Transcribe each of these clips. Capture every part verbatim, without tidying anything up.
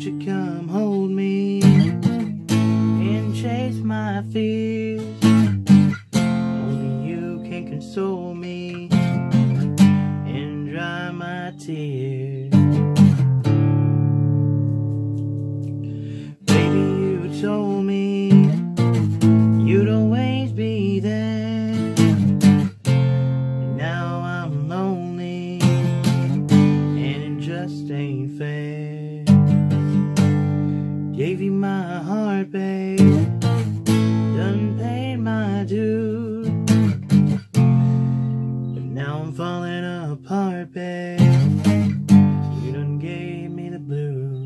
you come hold me and chase my fears? Only you can console me and dry my tears. Baby, you told me you'd always be there, and now I'm lonely and it just ain't fair. Gave you my heart, babe, done paid my dues, but now I'm falling apart, babe. You done gave me the blues.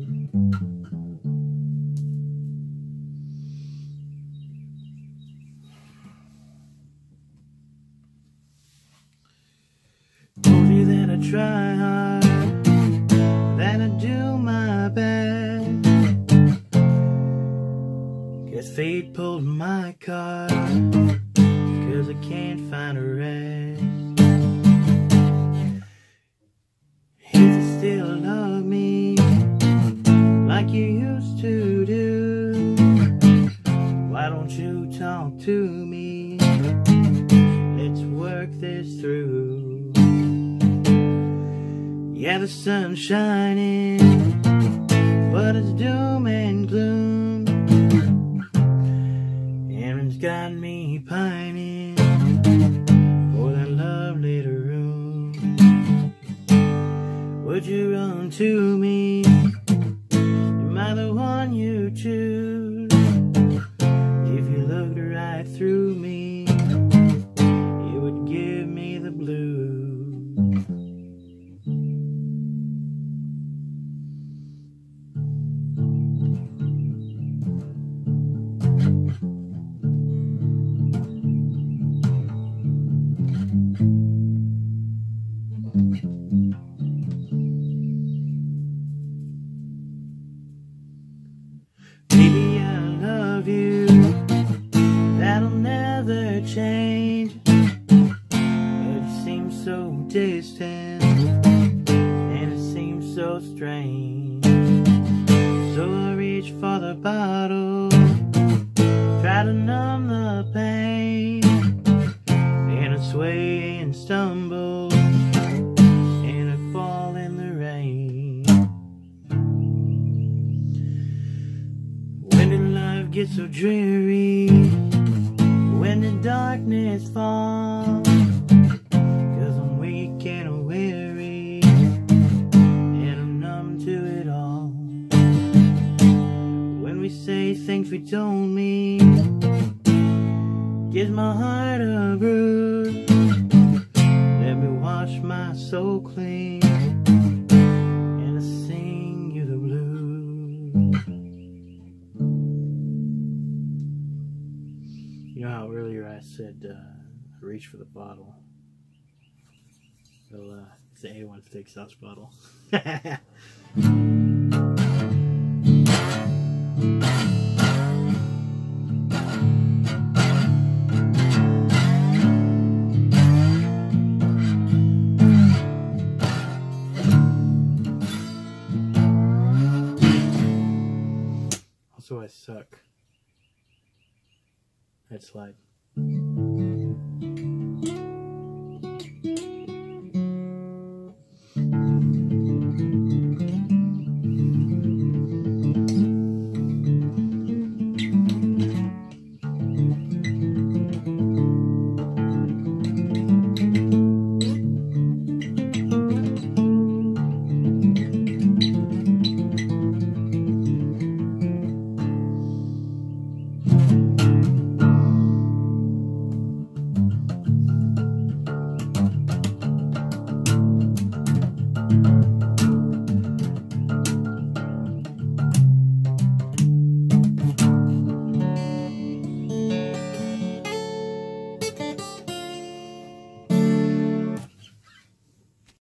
Told you that I try hard, that I do my best. Guess fate pulled my card, cause I can't find a rest. Hate to still love me like you used to do. Why don't you talk to me? Let's work this through. Yeah, the sun's shining, but it's doom and gloom, and it's got me pining for that lovely room. Would you run to me? Am I the one you choose? If you looked right through me, it would give me the blues. Baby, I love you, that'll never change, but it seems so distant, and it seems so strange. So I reach for the bottle, try to numb the pain, and I sway and stumble, and I fall in the rain. When did life get so dreary? When did darkness fall? Cause I'm weak and I'm weary, and I'm numb to it all. When we say things we don't mean, gives my heart a bruise. Let me wash my soul clean, and I sing you the blues. You know how earlier I said uh, reach for the bottle? Well, uh, it's the A one steak sauce bottle. Also, I suck. That's like